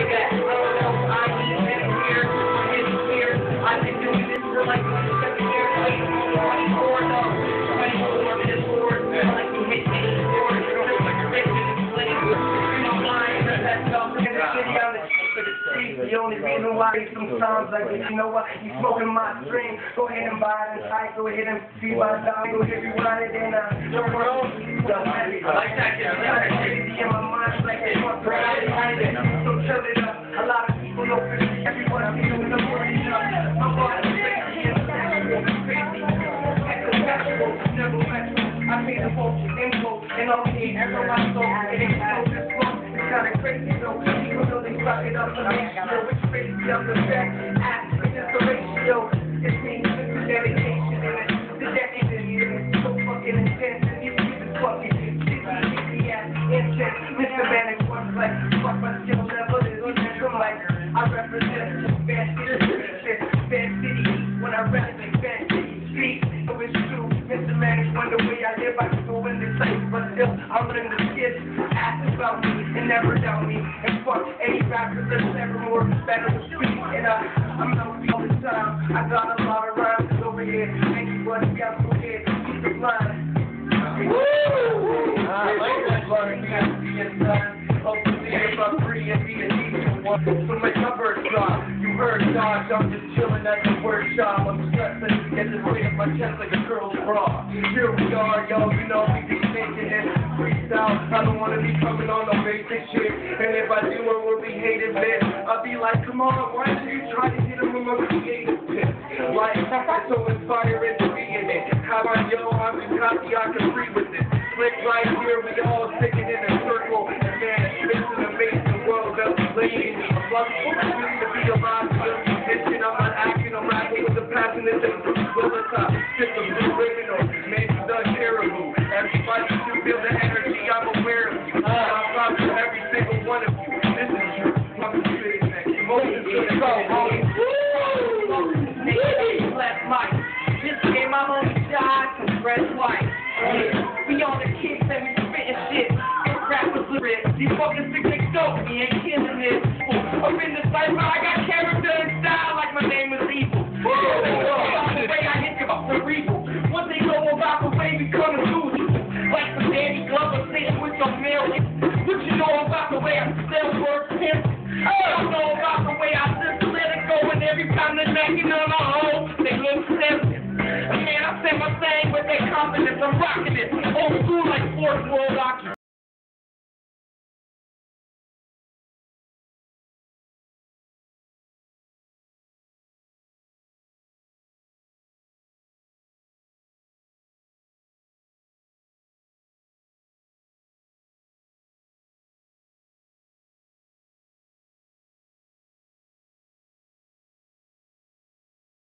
that. I don't know if I need him here or his here. I've been doing this for like 7 years, like 24, no, 24 minutes forward. I like to hit any forward. Just like a rich and slave. You know, lying, that's stuff. In the city, on the street for the street. The only reason why sometimes like, you know what, you smoking my stream. Go ahead and buy it and tight. Go ahead and see my dog. Go ahead and run it in the world. I like that. Crazy in my mind, like they want to ride it. So chill it up. A lot of people know everyone feeling the worry up. My body's crazy and crazy. Sexual, never sexual. I pay the folks info and all the echo my soul. It ain't so this flow. It's kinda crazy though. People really suck it up for me. It's crazy up the back. Ask me just the ratio. It's me, it's the dedication in it. The dedication in it. So fucking intense. And these people fucking intense. Mr. Manic was like, fuck my skill level is I'm like, I represent VanCity when I rap like VanCity Street. So it's true, Mr. Manic, when the way I live, I can go in the place, but still, I'm in the skits. Ask about me and never doubt me. And fuck any rapper that's ever more better to speak. And I'm out all the time. I got a lot of rhymes over here. Anybody else go ahead, keep the line. I like that line, hopefully if I'm free and be a decent one. So make my verse drop. You heard Dodge, I'm just chilling at the workshop. I'm stressing, get this weight up my chest like a girl's bra. Here we are, yo, you know we be making it freestyle. I don't wanna be coming on no basic shit. And if I do, it will be hated, bitch. I'll be like, come on, why don't you try to hit him with my creative tip? Like, it's so inspiring to be in it. How about yo, I'm just happy I can free with it. Slick right here, we all sticking in a circle. And man, it's an amazing world that's laying me. I'm lucky to be alive, to be musician. I'm not acting, I'm rapping with the passion that's in the top. Just a blue criminal, man, you done terrible. Everybody should feel the energy, I'm aware of you. I'm proud to every single one of you. This is true. I'm a big man. Emotions to the go. Left mic. This game, my homie Josh from Fresh White. We on the kicks and we spitting shit. It's rappers lyric. These fucking sick niggas dope. We ain't killing this. Up in the cypher, I got character and style like my name is Evil. The way I hit you up the regal. One thing know about the way we coming through you. Like the Danny Glover sitting with your million. What you know about the way I still work pimp? I don't know about the way I just let it go and every time they're knocking on my home, they look sensitive. Man, I say my thing with that confidence, I'm rocking it. Old school like fourth world occupant.